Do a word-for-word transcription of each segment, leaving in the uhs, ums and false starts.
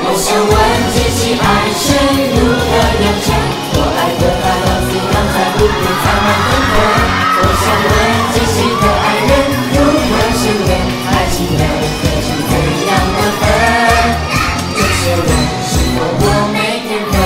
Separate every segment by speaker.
Speaker 1: 我想问自己，爱谁如何养成？我爱的他要怎样才不会才能分分？我想问自己的爱人如何深远？爱情的歌是怎样的分？这些人是否我没天分？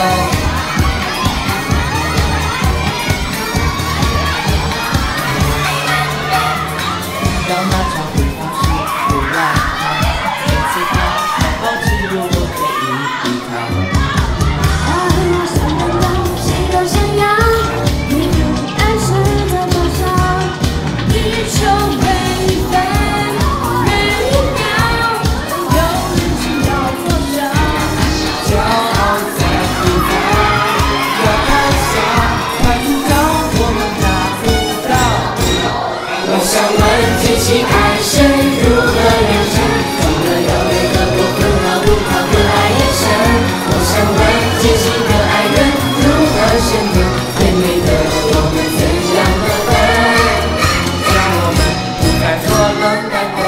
Speaker 1: 到那场回放时，我爱他，每次他好好记录我可以依靠。
Speaker 2: 他和我相等到谁都想要，你对爱是的多少，一球每分每一秒，有人知道多少。
Speaker 1: 骄傲在不在？要看下，快不到我们达不到。我想问自己，爱谁如何养成？总能有一个不分好不好的爱眼神。我想问自己的爱人如何深刻？最美的我们怎样的分？让我们不该错了单纯。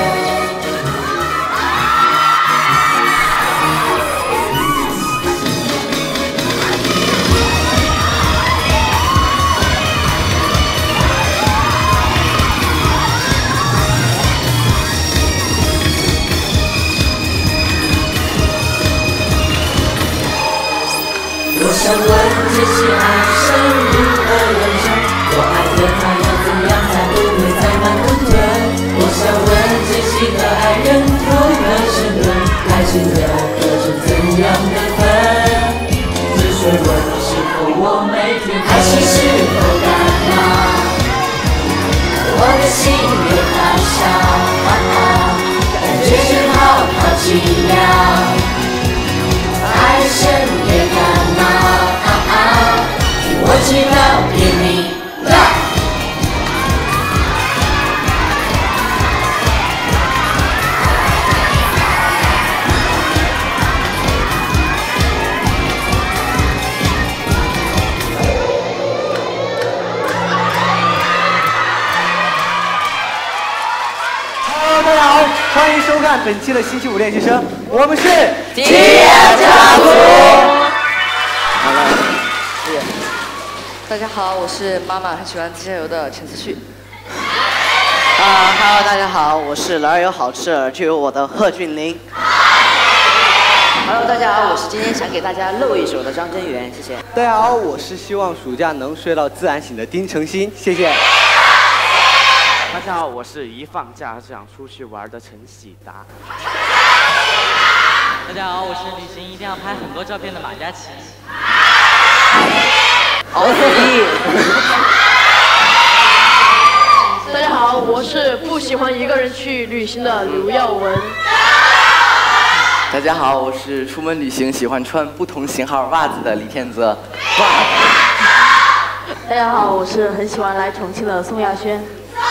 Speaker 1: 我想问自己，爱谁如何养成？我爱的他要怎样才不会再慢吞吞？我想问自己的爱人如何深刻？爱情的歌是怎样的分？只是问是否我每天爱情是否感冒？我的心也发烧，感觉真好，好奇妙。爱深也感冒，我知道别你了。
Speaker 3: Hello， 大家好，欢迎收看本期的星期五练习生，我们是
Speaker 1: 吉尔家族。
Speaker 3: 好了，
Speaker 4: 大家好，我是妈妈很喜欢自驾游的陈思旭。
Speaker 5: 啊哈喽，大家好，我是哪儿有好吃儿就有我的贺峻霖。
Speaker 4: Hello， 大家好，我是今天想给大家露一手的张真源，谢谢。
Speaker 3: 大家好，我是希望暑假能睡到自然醒的丁程鑫，谢谢。
Speaker 6: 大家好，我是一放假就想出去玩的陈喜达。
Speaker 7: 大家好，我是旅行一定要拍很多照片的马嘉祺。
Speaker 4: 好主意。
Speaker 8: 大家好，我是不喜欢一个人去旅行的刘耀文。
Speaker 9: 大家好，我是出门旅行喜欢穿不同型号袜子的李天泽。
Speaker 8: 大家好，我是很喜欢来重庆的宋亚轩。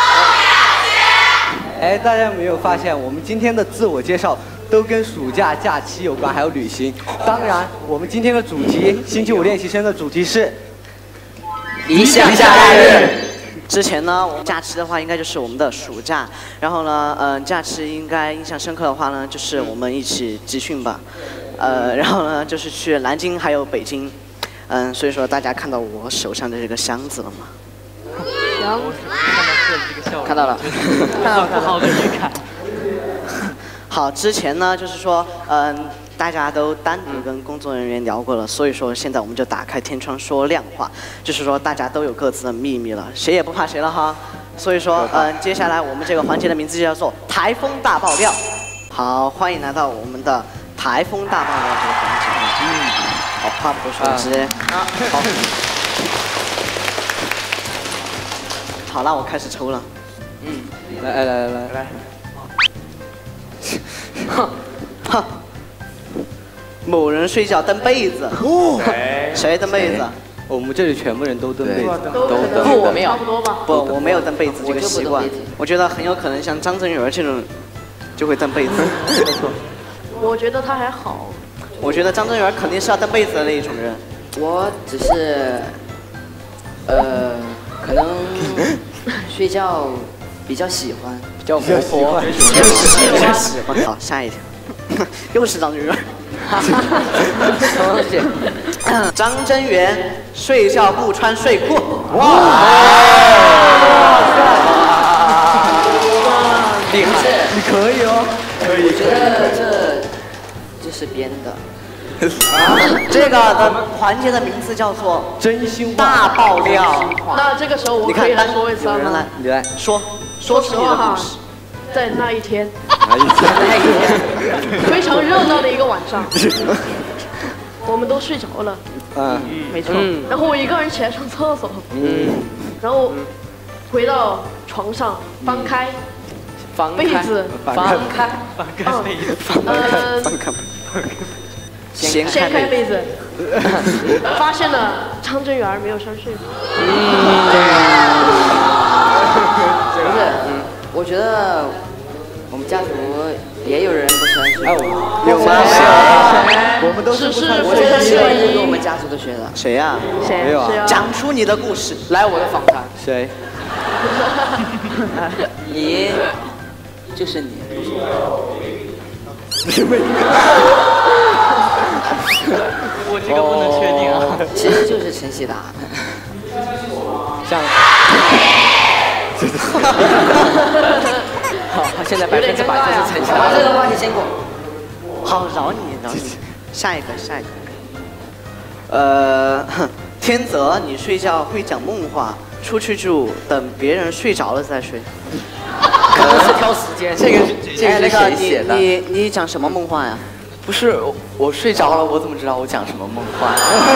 Speaker 3: 哎，大家有没有发现，我们今天的自我介绍都跟暑假假期有关，还有旅行。当然，我们今天的主题，星期五练习生的主题是
Speaker 5: 理想假日。之前呢，我们假期的话，应该就是我们的暑假。然后呢，嗯、呃，假期应该印象深刻的话呢，就是我们一起集训吧。呃，然后呢，就是去南京还有北京。嗯，所以说大家看到我手上的这个箱子了吗？
Speaker 8: 箱
Speaker 5: 看到了，
Speaker 7: 看到了，不好的预感。
Speaker 5: 好，之前呢，就是说，嗯、呃，大家都单独跟工作人员聊过了，所以说现在我们就打开天窗说亮话，就是说大家都有各自的秘密了，谁也不怕谁了哈。所以说，嗯、呃，接下来我们这个环节的名字就叫做台风大爆料。好，欢迎来到我们的台风大爆料这个环节。嗯，好，话不多说，直接，啊、好。好，那我开始抽了。嗯，
Speaker 3: 来来来来来，
Speaker 5: 哼，哼，某人睡觉蹬被子。哦，谁蹬被子？
Speaker 3: 我们这里全部人都蹬被子。
Speaker 8: 都
Speaker 5: 都
Speaker 8: 不，我没有。差不多吧。
Speaker 5: 不，我没有蹬被子这个习惯。我觉得很有可能像张真源这种就会蹬被子。没错。
Speaker 8: 我觉得他还好。
Speaker 5: 我觉得张真源肯定是要蹬被子的那一种人。
Speaker 4: 我只是，呃，可能睡觉比较喜欢，
Speaker 5: 比较活泼，比较喜欢。好，下一条，又是张真源。 什么东西？张真源睡觉不穿睡裤。哇！
Speaker 3: 厉害，你可以哦，可以。
Speaker 4: 我觉得这这是编的。
Speaker 5: 啊，这个的环节的名字叫做
Speaker 3: 真心
Speaker 5: 大爆料。
Speaker 8: 那这个时候我
Speaker 5: 你看，
Speaker 8: 可以来
Speaker 5: 单
Speaker 8: 说一次吗
Speaker 5: 有人来？，
Speaker 3: 你来
Speaker 5: 说说出你的故事。
Speaker 8: 在那一天，
Speaker 3: 哪一天？
Speaker 8: 非常热闹的一个晚上，我们都睡着了，
Speaker 3: 嗯
Speaker 8: 没错。然后我一个人起来上厕所，
Speaker 3: 嗯，
Speaker 8: 然后回到床上，翻开
Speaker 4: 翻
Speaker 8: 被子，
Speaker 4: 翻开，
Speaker 7: 翻开被子，
Speaker 8: 呃，
Speaker 5: 翻开，
Speaker 4: 掀
Speaker 8: 掀开被子，发现了张真源没有穿睡服。
Speaker 4: 不是，嗯，我觉得我们家族也有人不穿睡
Speaker 3: 哎，
Speaker 4: 服。
Speaker 3: 我有吗？我们都是不穿
Speaker 8: 只是我
Speaker 3: 睡衣
Speaker 8: 觉得睡
Speaker 4: 这
Speaker 8: 衣
Speaker 4: 个我们家族的学的。
Speaker 5: 谁呀？
Speaker 8: 谁？
Speaker 3: 没有啊
Speaker 8: 谁啊？
Speaker 5: 讲出你的故事。
Speaker 4: 来我的访谈，
Speaker 3: 谁？
Speaker 4: 你就是你。
Speaker 7: 我这个不能确定啊。
Speaker 4: 其实就是陈喜达。
Speaker 3: 像。
Speaker 4: 好，现在百分之百就是陈喜达。把这个话题先过。
Speaker 5: 好，饶你，饶你。下一个，下一个。呃，天泽，你睡觉会讲梦话，出去住，等别人睡着了再睡。
Speaker 4: 可能是挑时间。
Speaker 9: 这个这个是谁写的？
Speaker 5: 你你你讲什么梦话呀？
Speaker 9: 不是我我睡着了，我怎么知道我讲什么梦话？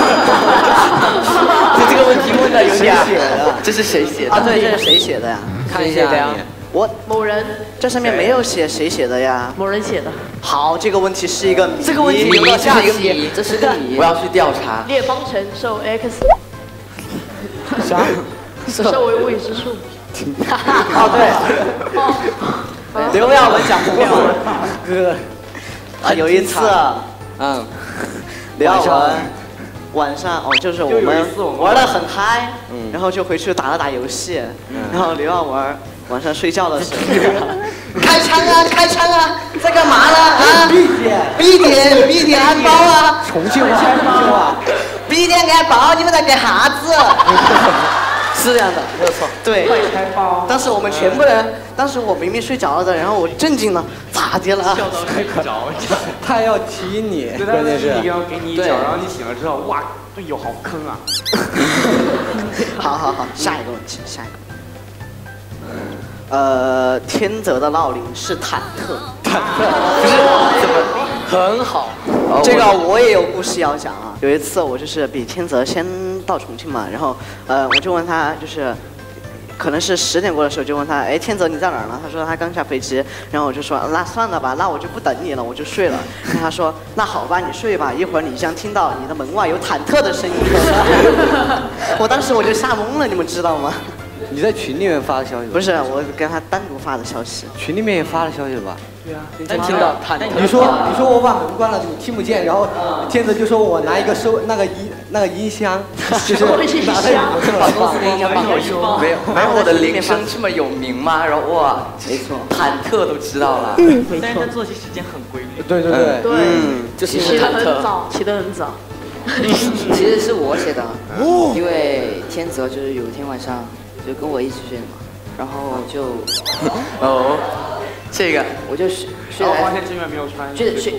Speaker 5: 就这个问题问的有点。
Speaker 9: 写的？这是谁写的？
Speaker 5: 啊，对，这是谁写的呀？
Speaker 3: 看一下你。
Speaker 5: 我
Speaker 8: 某人，
Speaker 5: 这上面没有写谁写的呀？
Speaker 8: 某人写的。
Speaker 5: 好，这个问题是一个谜。
Speaker 4: 这个问题留到下期，这是个谜。
Speaker 9: 我要去调查。
Speaker 8: 列方程受 x
Speaker 3: 啥？
Speaker 8: 设为无已知数。
Speaker 5: 哦，对。刘耀文讲梦话。
Speaker 3: 哥。
Speaker 5: 啊，有一次，
Speaker 3: 嗯，
Speaker 5: 刘耀文晚上哦，就是我们玩的很嗨，
Speaker 3: 嗯，
Speaker 5: 然后就回去打了打游戏，然后刘耀文晚上睡觉的时候，开枪啊，开枪啊，在干嘛呢？啊
Speaker 3: ，B 点
Speaker 5: ，B 点，B 点安保啊，
Speaker 3: 重庆话，重庆话
Speaker 5: ，B 点安保，你们在干啥子？是这样的，没有错。对，
Speaker 6: 开包。
Speaker 5: 当时我们全部人，当时我明明睡着了的，然后我震惊了，咋的了？
Speaker 6: 笑到睡不着。
Speaker 3: 他要提你，
Speaker 6: 对，
Speaker 3: 关键是。
Speaker 6: 一定要给你一脚，然后你醒了之后，哇，哎呦，好坑啊！
Speaker 5: 好好好，下一个问题，下一个。呃，天泽的闹铃是忐忑，
Speaker 3: 忐忑，
Speaker 5: 不是怎么
Speaker 4: 很好。
Speaker 5: 这个我也有故事要讲啊。有一次我就是比天泽先到重庆嘛，然后呃我就问他，就是可能是十点过的时候就问他，哎，天泽你在哪儿呢？他说他刚下飞机，然后我就说那算了吧，那我就不等你了，我就睡了。然后他说那好吧，你睡吧，一会儿你将听到你的门外有忐忑的声音。我当时我就吓懵了，你们知道吗？
Speaker 3: 你在群里面发的消息？
Speaker 5: 不是，我跟他单独发的消息。
Speaker 3: 群里面也发了消息了吧？
Speaker 6: 对啊，
Speaker 3: 但听到忐忑。你说你说我把门关了，你听不见，然后天泽就说我拿一个收那个音那个音箱，就是拿在
Speaker 4: 把公司的音箱放回去。
Speaker 9: 没有没有我的铃声这么有名吗？然后哇，没错，忐忑都知道了。
Speaker 8: 嗯，没错。
Speaker 7: 但是他作息时间很规律。
Speaker 3: 对对对。
Speaker 8: 对，
Speaker 5: 嗯，
Speaker 4: 就是
Speaker 8: 起得
Speaker 4: 忐忑。
Speaker 8: 很早，起得很早。
Speaker 4: 其实是我写的，因为天泽就是有一天晚上就跟我一起睡的嘛，然后就
Speaker 9: 哦，这个
Speaker 4: 我就睡睡
Speaker 6: 然
Speaker 4: 得还
Speaker 6: 后发现真源没有穿。
Speaker 4: 睡睡，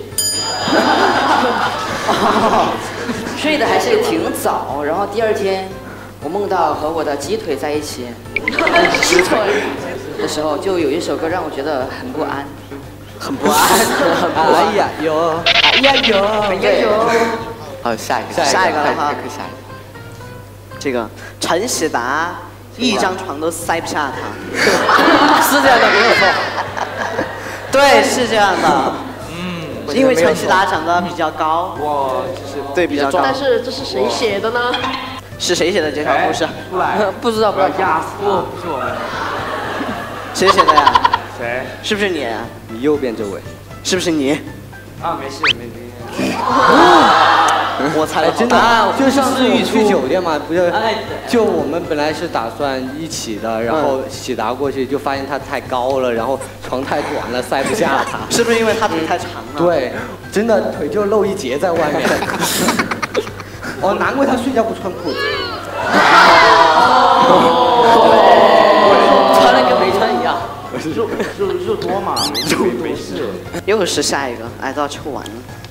Speaker 4: 睡得还是挺早，然后第二天我梦到和我的鸡腿在一起，鸡腿的时候就有一首歌让我觉得很不安，
Speaker 5: 很不安，很不安。
Speaker 3: 哎呀有，哎呀有，
Speaker 4: 哎呀有。
Speaker 9: 好，下一个，
Speaker 5: 下一个了哈
Speaker 9: 快下一个。
Speaker 5: 这个陈喜达一张床都塞不下他，
Speaker 3: 是这样的，没有错。
Speaker 5: 对，是这样的。嗯，因为陈喜达长得比较高，
Speaker 6: 我就是
Speaker 5: 对，比较高。
Speaker 8: 但是这是谁写的呢？
Speaker 5: 是谁写的这条故事？
Speaker 6: 出来，
Speaker 4: 不知道不知道。
Speaker 6: 压死我，不是我们。
Speaker 5: 谁写的呀？
Speaker 6: 谁？
Speaker 5: 是不是你？
Speaker 3: 你右边这位。
Speaker 5: 是不是你？
Speaker 6: 啊，没事没事。
Speaker 5: 我猜的
Speaker 3: 真的
Speaker 5: 啊，
Speaker 3: 就上次我们去酒店嘛，不是
Speaker 7: 哎，
Speaker 3: 就我们本来是打算一起的，然后喜达过去就发现他太高了，然后床太短了，塞不下他。
Speaker 5: 是不是因为他腿太长了？
Speaker 3: 对，真的腿就露一截在外面。哦，难怪他睡觉不穿裤子。
Speaker 4: 哦，穿的跟没穿一样。
Speaker 6: 肉肉肉多嘛，肉没事。
Speaker 5: 又是下一个，哎，都要抽完了。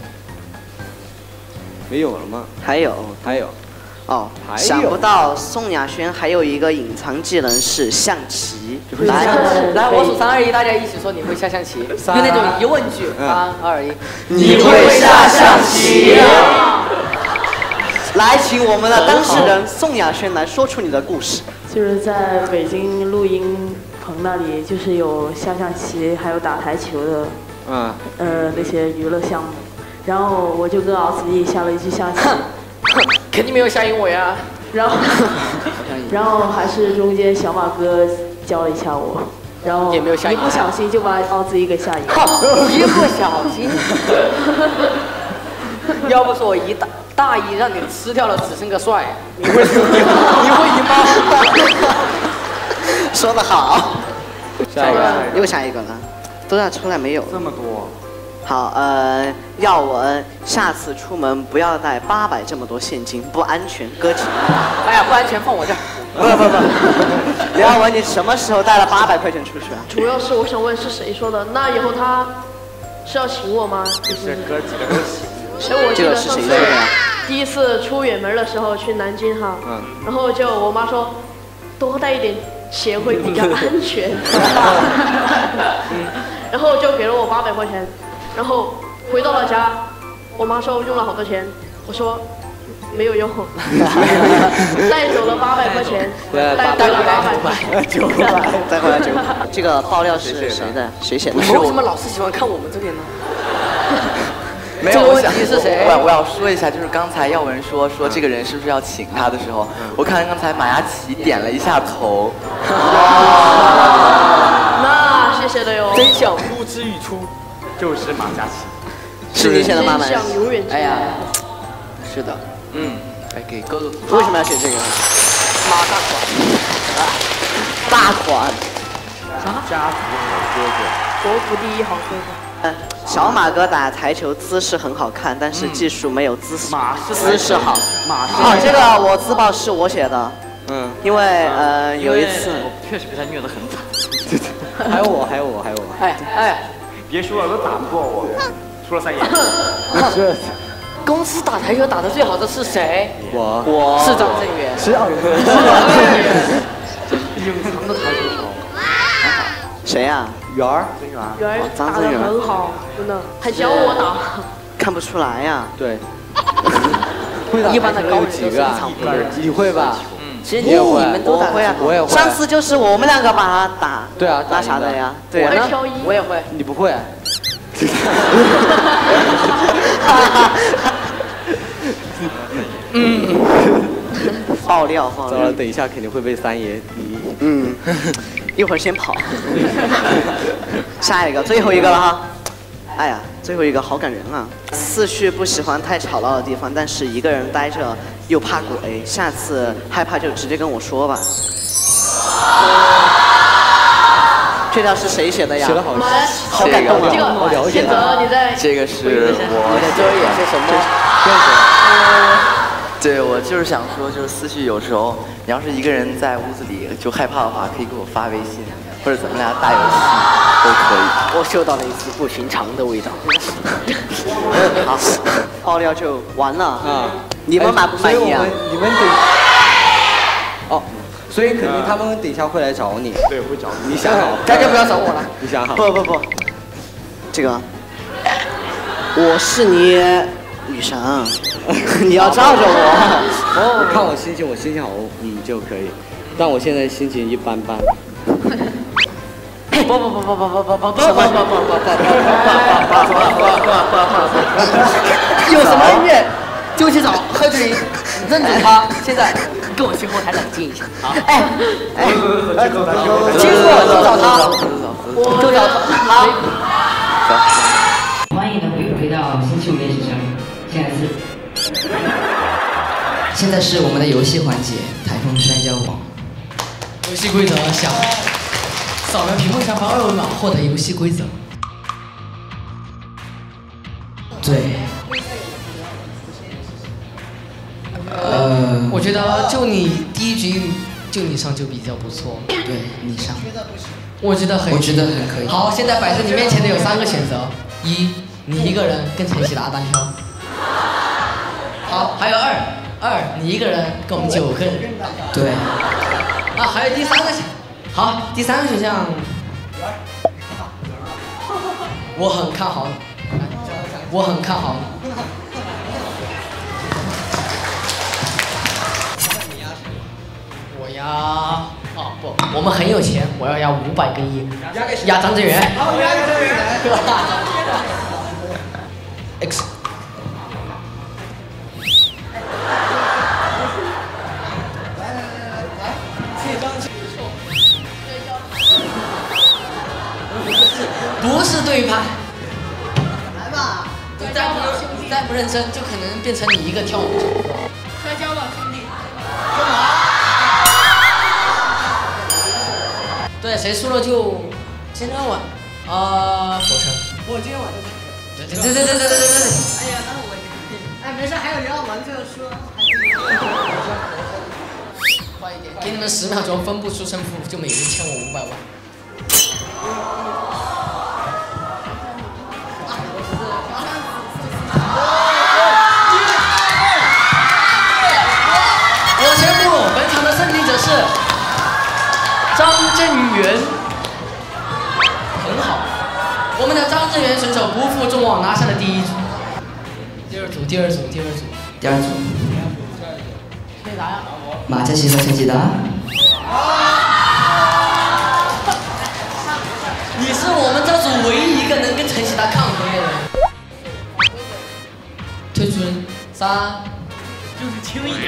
Speaker 3: 没有了吗？
Speaker 5: 还有，
Speaker 3: 还有。
Speaker 5: 哦，
Speaker 3: 还有
Speaker 5: 想不到宋亚轩还有一个隐藏技能是象棋。来，
Speaker 4: 来，我数三二一，大家一起说你会下象棋，用那种疑问句。三二一，
Speaker 5: 你会下象棋呀？来，请我们的当事人宋亚轩来说出你的故事。
Speaker 10: 就是在北京录音棚那里，就是有下象棋，还有打台球的，
Speaker 3: 嗯，
Speaker 10: 呃，那些娱乐项目。然后我就跟敖子毅下了一局象棋，
Speaker 4: 肯定没有下赢我呀。
Speaker 10: 然后，然后还是中间小马哥教了一下我，然后
Speaker 4: 也没有下赢，
Speaker 10: 一不小心就把敖子毅给下赢。
Speaker 4: 一不小心，要不是我一大大意让你吃掉了，只剩个帅，你会你你会赢吗？
Speaker 5: 说得好。
Speaker 3: 下一个，
Speaker 5: 又下一个了，都要出来没有？
Speaker 6: 这么多。
Speaker 5: 好，呃，要我下次出门不要带八百这么多现金，不安全，搁浅。
Speaker 4: 哎呀，不安全，放我这儿。
Speaker 5: 不不不，廖文，你什么时候带了八百块钱出去啊？
Speaker 8: 主要是我想问是谁说的？那以后他是要请我吗？
Speaker 6: 是哥几个都请。
Speaker 8: 所以我记得上次
Speaker 5: 啊
Speaker 8: 第一次出远门的时候去南京哈，
Speaker 3: 嗯，
Speaker 8: 然后就我妈说多带一点钱会比较安全，然后就给了我八百块钱。然后回到了家，我妈说用了好多钱，我说没有用，带走了八百块钱，带回了八百块，
Speaker 5: 九百，再回来九百。这个爆料是谁的？谁写的？
Speaker 4: 为什么老是喜欢看我们这边呢？
Speaker 9: 没有，我想
Speaker 4: 是谁？
Speaker 9: 我我要说一下，就是刚才耀文说说这个人是不是要请他的时候，我看刚才马雅琪点了一下头。
Speaker 8: 那谢谢了哟。
Speaker 4: 真相
Speaker 6: 呼之欲出。就是马嘉祺，
Speaker 5: 是你写的吗？
Speaker 8: 真相永远。
Speaker 4: 哎呀，是的，
Speaker 9: 嗯，来给哥哥。
Speaker 5: 为什么要写这个？
Speaker 4: 马大款，
Speaker 5: 大款。
Speaker 6: 啥？家族好哥哥，
Speaker 8: 国服第一好哥哥。
Speaker 5: 嗯，小马哥打台球姿势很好看，但是技术没有姿势。
Speaker 6: 马是
Speaker 5: 姿势好。
Speaker 6: 马是。
Speaker 5: 啊，这个我自曝是我写的。嗯，因为呃有一次，
Speaker 7: 我确实被他虐得很惨。
Speaker 3: 还有我，还有我，还有我。
Speaker 4: 哎哎。
Speaker 6: 别说了，都打不过我，输了三眼。
Speaker 3: 是。
Speaker 4: 公司打台球打得最好的是谁？
Speaker 3: 我。
Speaker 5: 我。
Speaker 4: 是张震岳。
Speaker 3: 是啊。
Speaker 6: 隐藏的台球手。
Speaker 5: 谁呀？
Speaker 3: 圆儿。
Speaker 6: 真圆。
Speaker 8: 圆儿打得很好，真的，还教我打。
Speaker 5: 看不出来呀。
Speaker 3: 对。一般的高有几个啊？你会吧？
Speaker 4: 其实
Speaker 3: 你也会，
Speaker 4: 你们都
Speaker 5: 我会啊，
Speaker 3: 我也会。
Speaker 5: 上次就是我们两个把他打。
Speaker 3: 对啊，
Speaker 5: 打啥的呀？对
Speaker 8: 啊。
Speaker 4: 我也会。
Speaker 3: 你不会？
Speaker 5: 嗯。爆料，爆料。
Speaker 3: 糟了，等一下肯定会被三爷你。
Speaker 5: 嗯。一会儿先跑。下一个，最后一个了哈。哎呀，最后一个好感人啊！思绪不喜欢太吵闹的地方，但是一个人待着又怕鬼。下次害怕就直接跟我说吧。这条是谁写的呀？
Speaker 3: 写的好，
Speaker 5: 好感动啊！
Speaker 8: 这个
Speaker 3: 好了解。
Speaker 8: 宪泽，你在？
Speaker 9: 这个是我。
Speaker 4: 你的作业是什么？
Speaker 9: 对，我就是想说，就是思绪有时候，你要是一个人在屋子里就害怕的话，可以给我发微信，或者咱们俩打游戏都可以。
Speaker 4: 我嗅到了一丝不寻常的味道。
Speaker 5: 好，爆料就完了
Speaker 3: 啊！
Speaker 5: 你们满不满意啊？
Speaker 3: 你们得哦，所以肯定他们等一下会来找你。
Speaker 6: 对，会找你。
Speaker 3: 你想好？
Speaker 4: 大家不要找我了。
Speaker 3: 你想好？
Speaker 5: 不不不，这个我是你女神，你要罩着我。
Speaker 3: 哦，看我心情，我心情好，嗯就可以。但我现在心情一般般。
Speaker 4: 不不不不不不不不不不不不不不有什么音乐就去找贺志林，认准他。现在跟我去后台冷静一下。好，哎哎，经过就找他，就找他。
Speaker 11: 欢迎的回回到星期五练习生，现在是。 现在是我们的游戏环节，台风摔跤王。
Speaker 12: 游戏规则：想扫描屏幕下方二维码获得游戏规则。
Speaker 11: 对。呃，
Speaker 12: 我觉得就你第一局就你上就比较不错。
Speaker 11: 对你上。
Speaker 12: 我觉得很。
Speaker 11: 我觉得很可以。
Speaker 12: 好，现在摆在你面前的有三个选择：一，你一个人跟陈喜达单挑。好，还有二，二你一个人跟我们九个人。
Speaker 11: 对。
Speaker 12: 啊，还有第三个选，好，第三个选项，我很看好你，我很看好你。我压，哦不，我们很有钱，我要压五百个亿，压张震源。好，压张震源。X。不是对判。来吧，你再不你再不认真，就可能变成你一个跳舞。
Speaker 8: 摔跤吧，兄弟。
Speaker 12: 干嘛？对，谁输了就今天晚啊，火车。
Speaker 4: 我今天晚上。
Speaker 12: 对对对对对对对对。
Speaker 4: 哎呀，那我哎，没事，还有人要玩这个说。
Speaker 12: 快一点，给你们十秒钟，分不出胜负，就每人欠我五百万。我宣布，本场的胜利者是张震源。很好，我们的张震源选手不负众望，拿下了第一局。第二组，第二组，第二组，
Speaker 11: 第二组。
Speaker 12: 谁答呀？
Speaker 11: 马嘉祺和陈启达。
Speaker 12: 你是我们这组唯一一个能跟陈启达抗衡的人。退出人，三，
Speaker 4: 就是轻一点。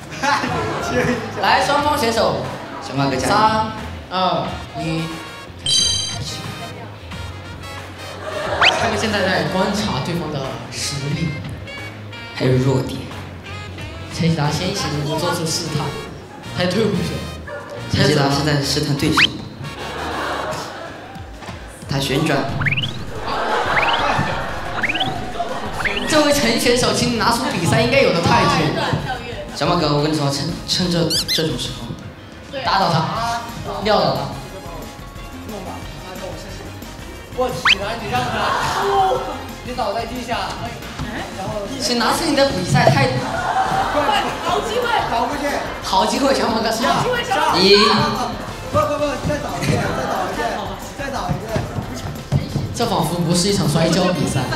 Speaker 12: 来，双方选手，
Speaker 11: 小马哥加油。
Speaker 12: 三、二、一，开始。他们现在在观察对方的实力，
Speaker 11: 还有弱点。
Speaker 12: 陈启达先行一步做出试探，还退回去。
Speaker 11: 陈启达是在试探对手。他旋转。
Speaker 12: 这位陈选手，请你拿出比赛应该有的态度。
Speaker 11: 小马哥，我跟你说，趁趁这这种时候，
Speaker 12: 打倒他，撂倒他。
Speaker 4: 我起来，你让他，你倒在地下，然后。
Speaker 12: 请拿出你的比赛态度。
Speaker 4: 快，好机会，倒过去。
Speaker 12: 好机会，小马哥上。
Speaker 11: 一。
Speaker 4: 不不不，再倒一遍，再倒一遍，再倒一遍。
Speaker 12: 这仿佛不是一场摔跤比赛。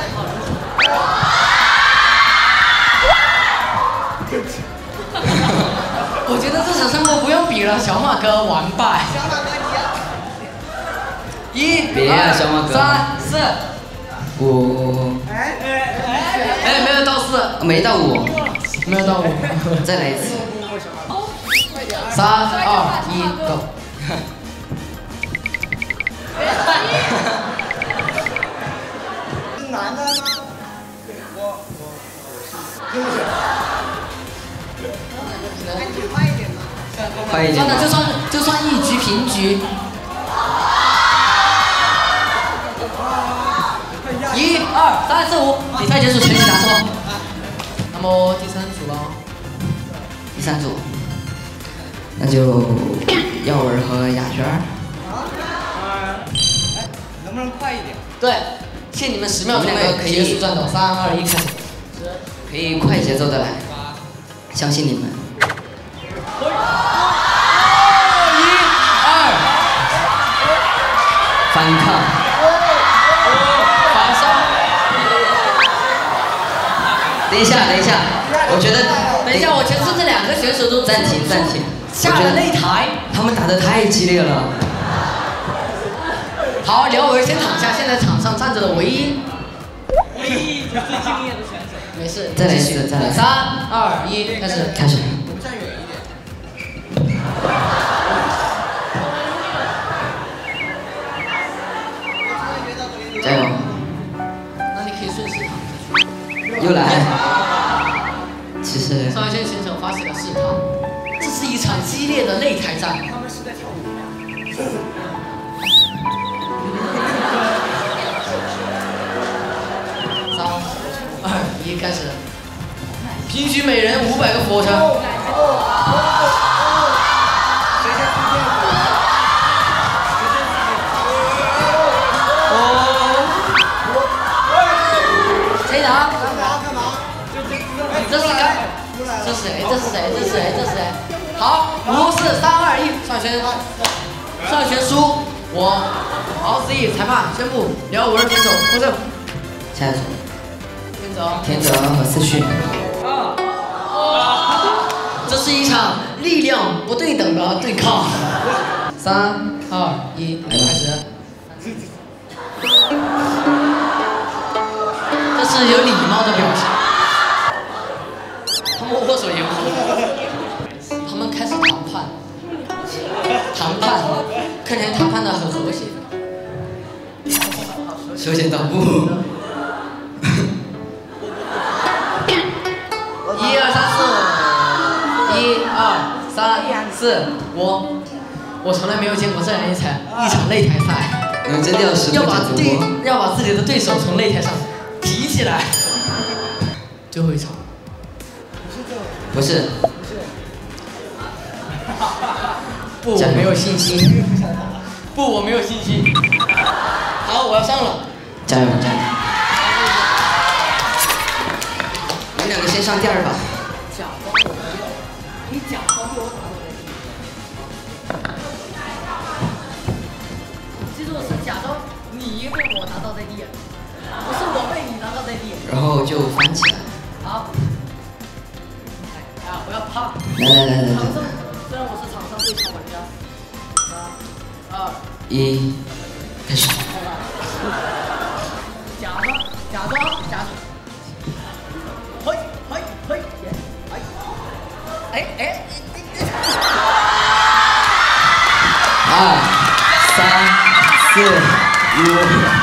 Speaker 12: 我觉得这场胜负不用比了，小马哥完败。
Speaker 4: 小马哥
Speaker 12: 你一、
Speaker 11: 别啊，小马哥。
Speaker 12: 三、四、
Speaker 11: 五。
Speaker 4: 哎哎哎！
Speaker 12: 哎，没有到四，
Speaker 11: 没到五，
Speaker 12: 没有到五，
Speaker 11: 再来一次。
Speaker 12: 三、二、一，Go。
Speaker 4: 是男的吗？我我我是。快一点嘛！
Speaker 11: 快一点。
Speaker 12: 算了，就算就算一局平局。一二三四五，比赛结束，全体拿手。那么第三组了。
Speaker 11: 第三组，那就耀文和雅轩。
Speaker 4: 能不能快一点？
Speaker 12: 对，限你们十秒钟内结束战斗。三二一，开始。
Speaker 11: 可以快节奏的来，相信你们。
Speaker 12: 一二，
Speaker 11: 反抗。
Speaker 12: 反杀。
Speaker 11: 等一下，等一下，我觉得，
Speaker 12: 等一下，我觉得这两个选手都
Speaker 11: 暂停，暂停，
Speaker 12: 下了擂台，
Speaker 11: 他们打得太激烈了。
Speaker 12: 好，廖文先躺下，现在场上站着的唯一，
Speaker 4: 唯一最敬业的选手。
Speaker 12: 没事，
Speaker 11: 再来一次，再来。
Speaker 12: 三二一，开始，
Speaker 11: 开始。
Speaker 4: 我们站远一点。
Speaker 11: 加油！
Speaker 12: 那你可以顺势躺下去。
Speaker 11: 又来。其实。
Speaker 12: 上一线选手发起了试探，这是一场激烈的擂台战。
Speaker 4: 他们是在跳舞。
Speaker 12: 三、二、一，开始！平均每人五百个俯卧撑。谁打？干嘛？这是干？这是谁？这是谁？这是谁？这是谁？好，五、四、三、二、一，上旋，上旋输。我，好，司仪裁判宣布廖文选手获胜。
Speaker 11: 下一组。
Speaker 12: 天泽。
Speaker 11: 天泽和思绪。
Speaker 12: 这是一场力量不对等的对抗。三、二、一，开始。这是有礼貌的表现。他们握手言和，他们开始谈判。谈判，看起来谈判的很和谐。
Speaker 11: 手剪刀布。
Speaker 12: 一二三四，一二三四，我我从来没有见过这样一场一场擂台赛。
Speaker 11: 你们真的要实
Speaker 12: 要把
Speaker 11: 主
Speaker 12: 对
Speaker 11: 播？
Speaker 12: 要把自己的对手从擂台上提起来。最后一场。
Speaker 11: 不是。
Speaker 12: 不，我没有信心。不，我没有信心。好，我要上了。
Speaker 11: 加油加油！你们两个先上第二把。
Speaker 4: 假装我，你假装被我打到在地。记住是假装你被我打倒在地，不是我被你打倒在地。
Speaker 11: 然后就翻起来。
Speaker 4: 好。啊，不要怕。
Speaker 11: 来来来来来。
Speaker 4: 虽然我是场上最强玩家。三、二、
Speaker 11: 一，开始。
Speaker 4: 假装，假装，假装。嘿，嘿，嘿，哎，哎，
Speaker 11: 二、三、四、五，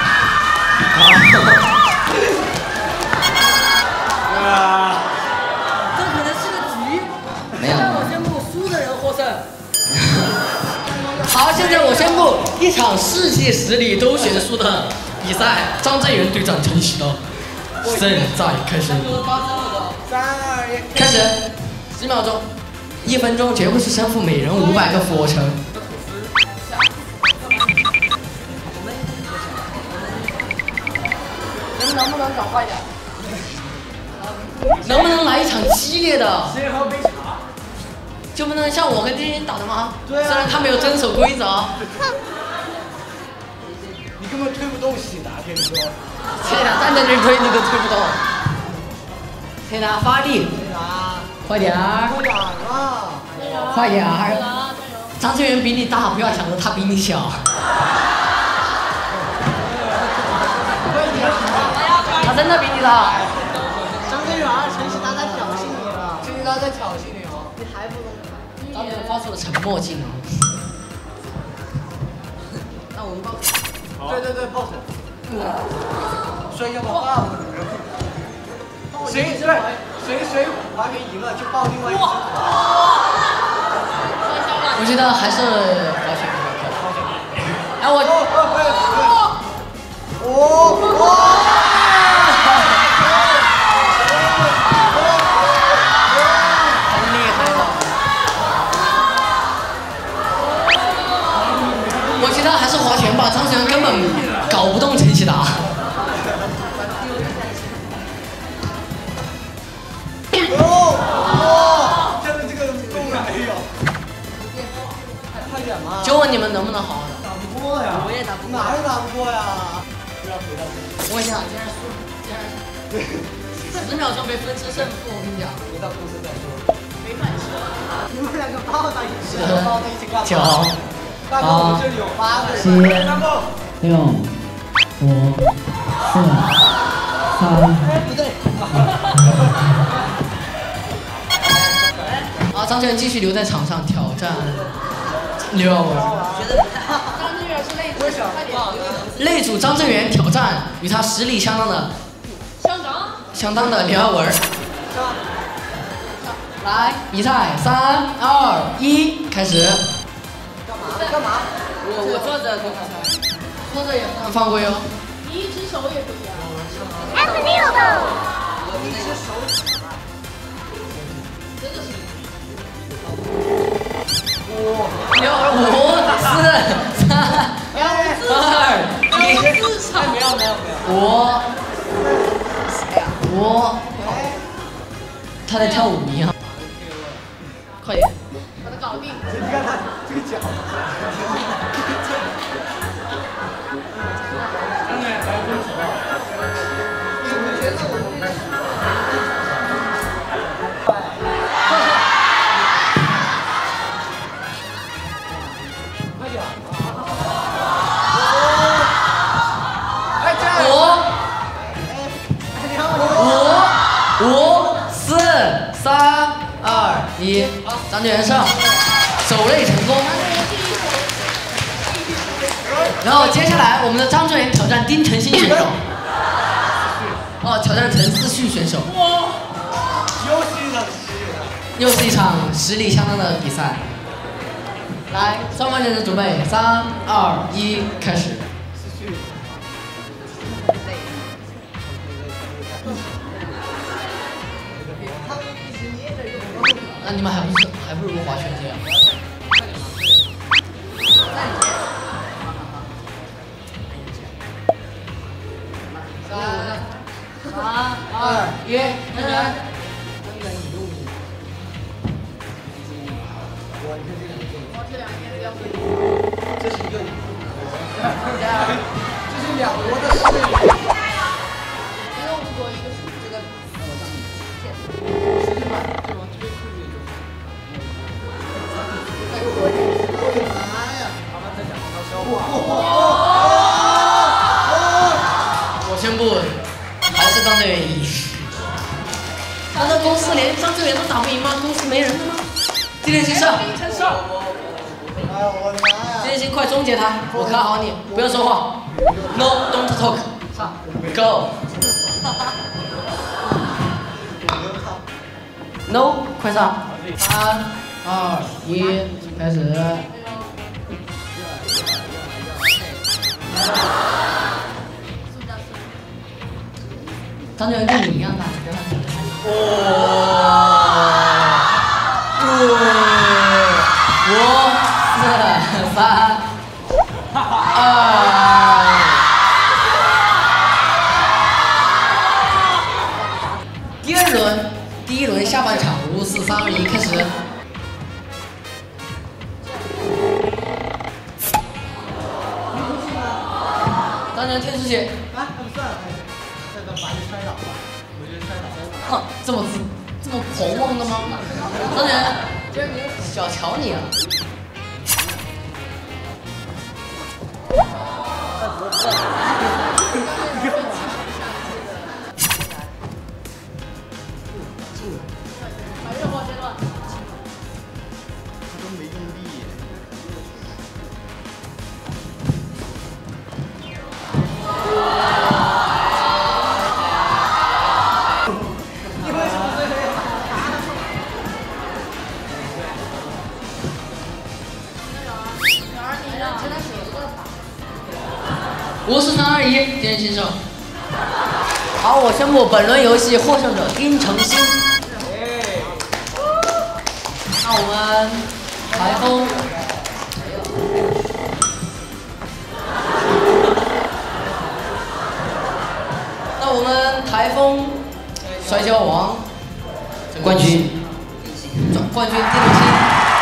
Speaker 4: 啊！这可能是个局。
Speaker 11: 没有。
Speaker 4: 我宣布输的人获胜。
Speaker 12: 好，现在我宣布一场世纪实力都悬殊的比赛，张震源对战陈喜刀，现在开始。
Speaker 4: 三二一，
Speaker 12: 开始，十秒钟，一分钟绝不是胜负，每人五百个俯卧撑。
Speaker 4: 你们能不能搞快点？
Speaker 12: 能不能来一场激烈的？
Speaker 4: 先喝杯茶。
Speaker 12: 就不能像我跟丁丁打的吗？
Speaker 4: 对啊。
Speaker 12: 虽然他没有遵守规则。
Speaker 4: 你根本推不动喜达，听说。
Speaker 12: 天哪，站在那推你都推不动。天哪，发力！快点儿！
Speaker 4: 快点啊！
Speaker 12: 快点儿！张震源比你大，不要想着他比你小。他真的比你大。
Speaker 4: 张震源，陈喜达在挑衅你了。陈喜达在挑衅你哦。你还不懂？
Speaker 12: 张震源发出了沉默技能。那我们报。
Speaker 4: 对对对，报仇。所以要把爸爸谁谁谁谁还没赢了就报另外一只。
Speaker 12: 我觉得还是高选比较漂亮。哎我。
Speaker 4: 哦哦。
Speaker 12: 很厉害的。我觉得还是划拳吧，张震源根本搞不动陈喜达。就问你们能不能好好打？
Speaker 4: 打不过呀！
Speaker 12: 我也打不过。
Speaker 4: 哪里打不过呀？不要回到。
Speaker 12: 我想，竟然输，竟然十秒钟被分出胜负，我跟你讲。
Speaker 4: 回到公司再说。没饭吃。你们两个抱在一起，抱在一起干嘛？
Speaker 12: 九、
Speaker 4: 大哥，我们这里有八个人。
Speaker 11: 七、六、五、四、三。
Speaker 4: 哎，不对。
Speaker 12: 好，张震源继续留在场上挑战。六，
Speaker 4: 张震源是擂主，快点！
Speaker 12: 擂主张震源挑战与他实力相当的
Speaker 4: 相当
Speaker 12: 相当的刘耀文。 来，比赛，三二一，开始。
Speaker 4: 干嘛？干嘛？我我坐着，
Speaker 12: 坐着也很犯规哦。
Speaker 8: 你一只手也可以啊。
Speaker 2: Unbelievable！
Speaker 4: 你一只手指吧。真的是。五、五、四、三、二、一，
Speaker 3: 没有没有没有。
Speaker 12: 我，我，他在跳舞一样。快点，
Speaker 8: 把它搞定。
Speaker 3: 你看他这个脚。
Speaker 12: 五、五、四、三、二、一，张俊元上，手类成功。然后接下来我们的张俊元挑战丁晨曦选手，哦，挑战陈思旭选手。
Speaker 3: 又是一场
Speaker 12: 又是一场实力相当的比赛。来，双方选手准备，三、二、一，开始。那你们还不是还不如划拳这样。三、二、一，开始。
Speaker 3: 这是一个，这是两国的势力。
Speaker 8: 一个五国，一个是这个。
Speaker 3: 实际上，这种推出去就。哎呦我的妈呀！他们在讲悄悄话。
Speaker 12: 我宣布，还是张队员赢。难道公司连张队员都打不赢吗？公司没人了吗？今天先上。
Speaker 3: 哎呦我的妈呀！
Speaker 12: 今天先快终结他，我看好你，不要说话。No, don't talk. Go. No， 快上！三、二、一，开始。张队员跟你一样大，跟他比。哇！五、四、三、二。第二轮，第一轮下半场，五、四、三、二、一，开始。当然天出去。
Speaker 3: 啊，那不算了，这个把你摔倒了，我觉得摔倒了。
Speaker 12: 哼，这么这么狂妄的吗？当然，小瞧你了。
Speaker 8: 把热火先乱。
Speaker 3: 他都没用力。你为什么这样？
Speaker 12: 五、四、三、二、一，今天新手。好，我宣布本轮游戏获胜者丁程曦。那我们台风，那我们台风摔跤王冠军，冠军丁程曦。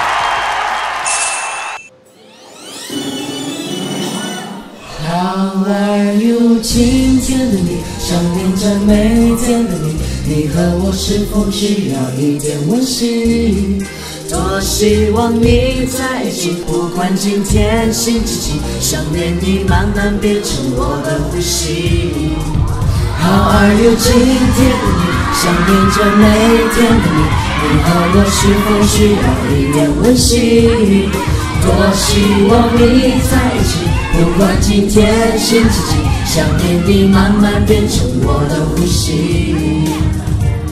Speaker 1: How are you？ 今天的你，想念着每天的你，你和我是否需要一点温馨？多希望你在一起，不管今天星期几，想念你慢慢变成我的呼吸。How are you？ 今天的你，想念着每天的你，你和我是否需要一点温馨？多希望你在一起，不管今天星期几，想念你慢慢变成我的呼吸。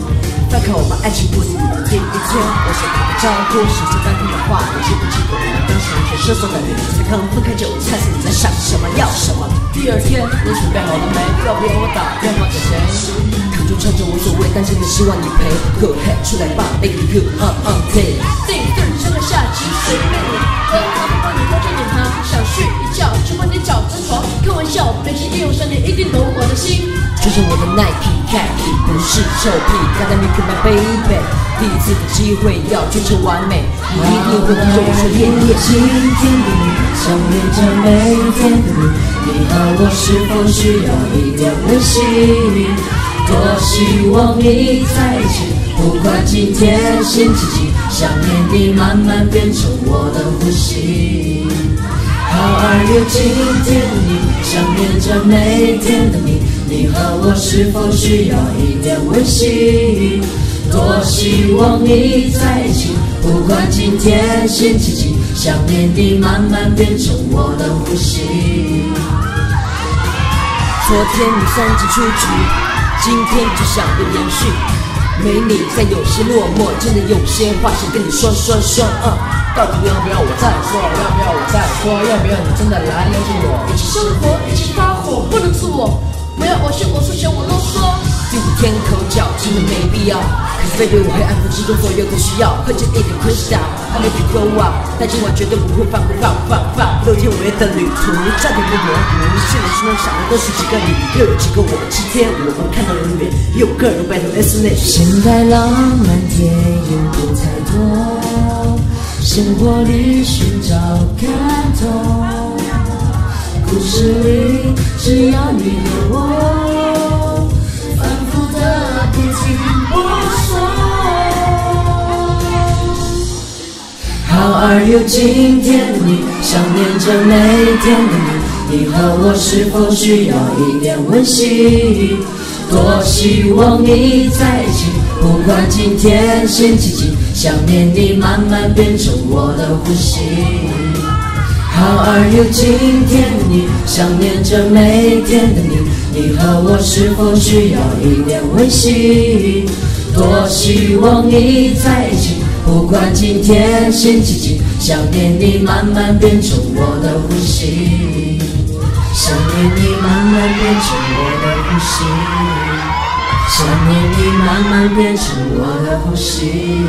Speaker 13: 翻看我们爱情故事里的第一天，我想打个招呼，说着当天的话，你记不记得我们当时很奢侈的女子坑，分开就猜测你在想什么，要什么。第二天你准备好了没？要不要我打电话给谁？就唱着无所谓，但真的希望你陪。Go ahead， 出来吧 ，baby you on on day。
Speaker 8: 电影对你上个下集随便你，喝咖啡帮你调整点糖，想睡一觉就帮你找张床。开玩笑，北京应用商店一定懂我的心。
Speaker 13: 就像我的 Nike Khaki 不是臭屁 ，Gotta make my baby。第一次的机会要追求完美，你一定会跟着我说恋恋。今天的你，想念着每天的你，你和我是否需要一点温馨？多希望你在一起，不管今天星期几，想念你慢慢变成我的呼吸。How are you？ 今天的你，想念着每天的你，你和我是否需要一点温馨？多希望你在一起，不管今天星期几，想念你慢慢变成我的呼吸。昨天你三级出局，今天就想要延续，没你在有些落寞，真的有些话想跟你说说说。嗯，到底要不要我再说？要不要我再说？要不要你真的来了解我？
Speaker 8: 一起生活，一起发火，不能自我。没有我嫌我说嫌我啰嗦。
Speaker 13: 第五天口角真的没必要，可是baby我黑暗之中所有的需要，喝着一点 crystal， I make you go out， 但今晚绝对不会放放放放。六天五夜的旅途，差点不模糊，现在心中想的都是几个你，又有几个我，七天我们看到永远，又有个人背着 destination。现在浪漫电影不太多，生活里寻找感动，故事里只要你和我，反复的不停播送。How are you？ 今天的你，想念着每天的你，你和我是否需要一点温馨？多希望你在一起，不管今天星期几，想念你慢慢变成我的呼吸。How are you？ 今天的你，想念着每天的你，你和我是否需要一点温馨？多希望你在一起，不管今天星期几，想念你慢慢变成我的呼吸，想念你慢慢变成我的呼吸，想念你慢慢变成我的呼吸。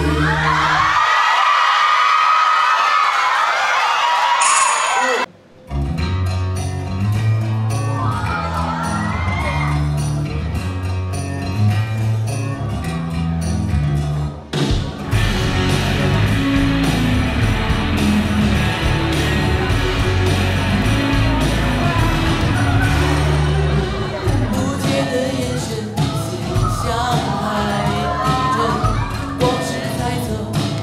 Speaker 1: 光是猜测，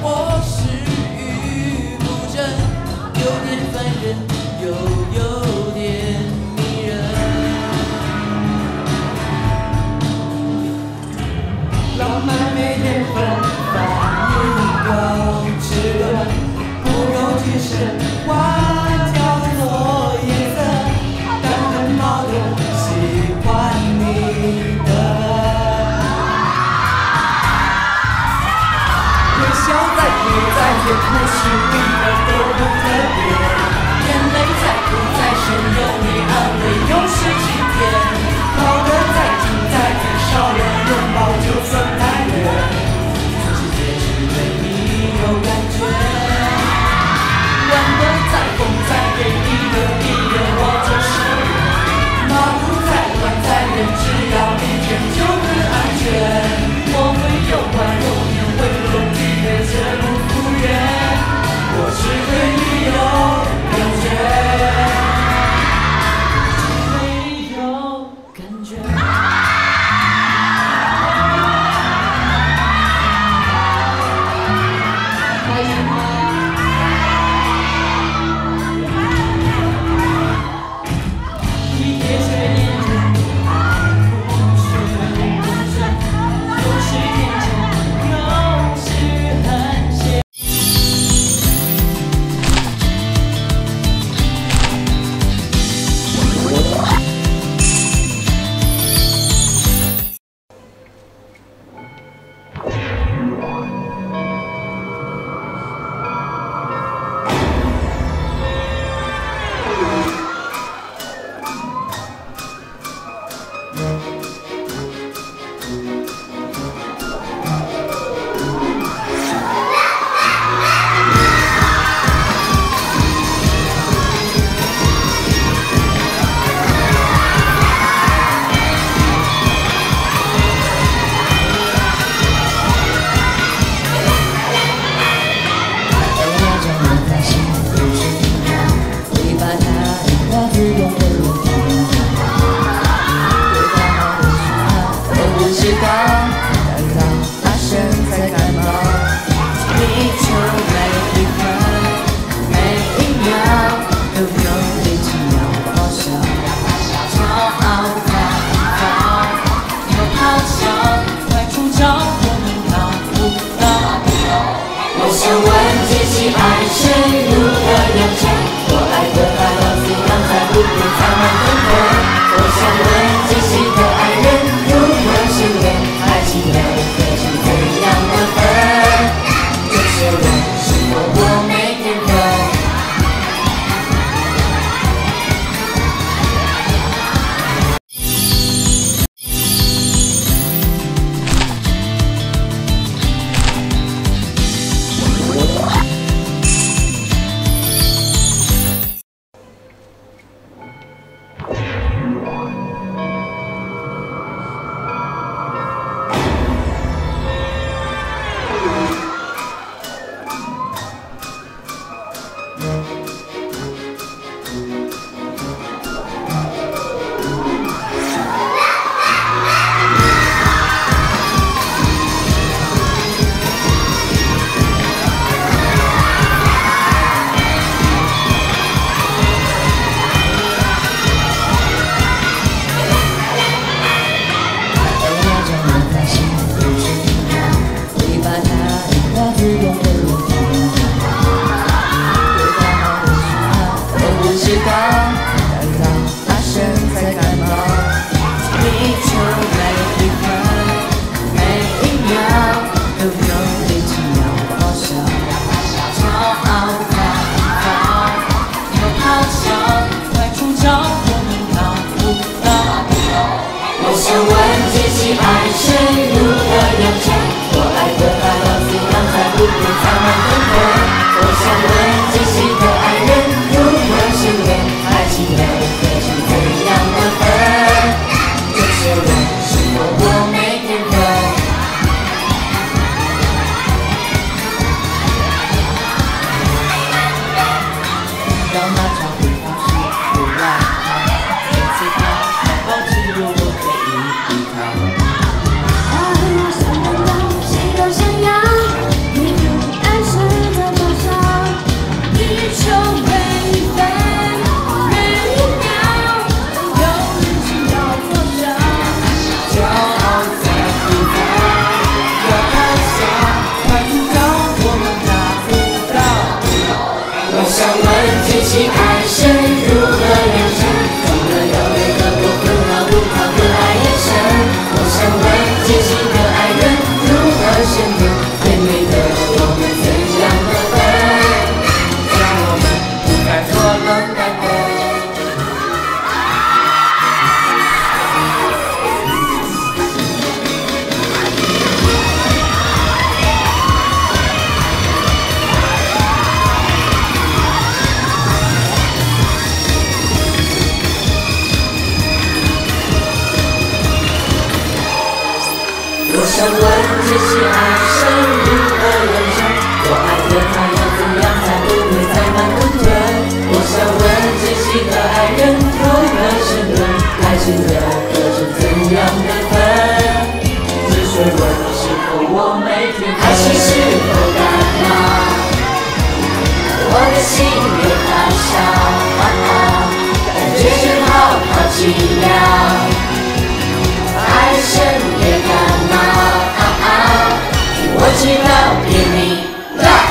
Speaker 2: 明了，爱神也感冒，我知道别明了。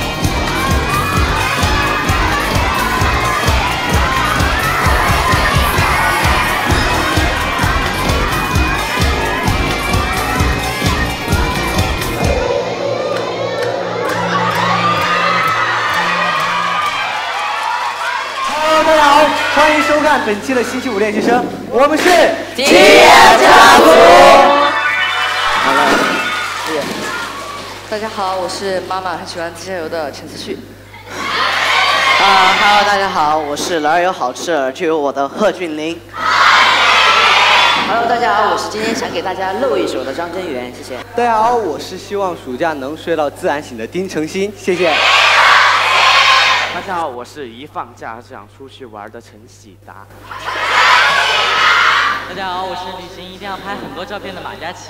Speaker 3: Hello， 大家好，欢迎收看本期的星期五练习生，我们是
Speaker 4: 吉野家族。
Speaker 3: 好了，谢谢。
Speaker 4: 大家好，我是妈妈很喜欢自驾游的陈思旭。
Speaker 5: 啊哈喽，大家好，我是哪儿有好吃儿就有我的贺峻霖。
Speaker 4: Hello， 大家好，我是今天想给大家露一手的张真源，谢谢。
Speaker 3: 大家好，我是希望暑假能睡到自然醒的丁程鑫，谢谢。
Speaker 6: 大家好，我是一放假就想出去玩的陈喜达。
Speaker 7: 大家好，我是旅行一定要拍很多照片的马嘉祺。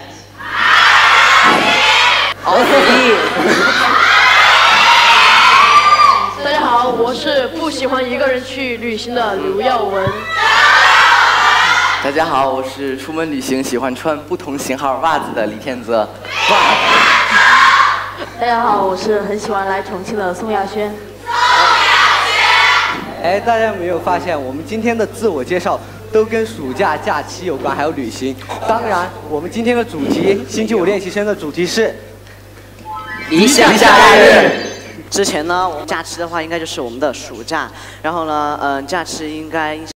Speaker 4: 好主意。
Speaker 8: 大家好，我是不喜欢一个人去旅行的刘耀文。
Speaker 9: 大家好，我是出门旅行喜欢穿不同型号袜子的李天泽。
Speaker 10: 大家好，我是很喜欢来重庆的宋亚轩。
Speaker 3: 哎，大家有没有发现，我们今天的自我介绍都跟暑假假期有关，还有旅行。当然，我们今天的主题，星期五练习生的主题是
Speaker 5: 理想假日。之前呢，我们假期的话应该就是我们的暑假，然后呢，嗯、呃，假期应该。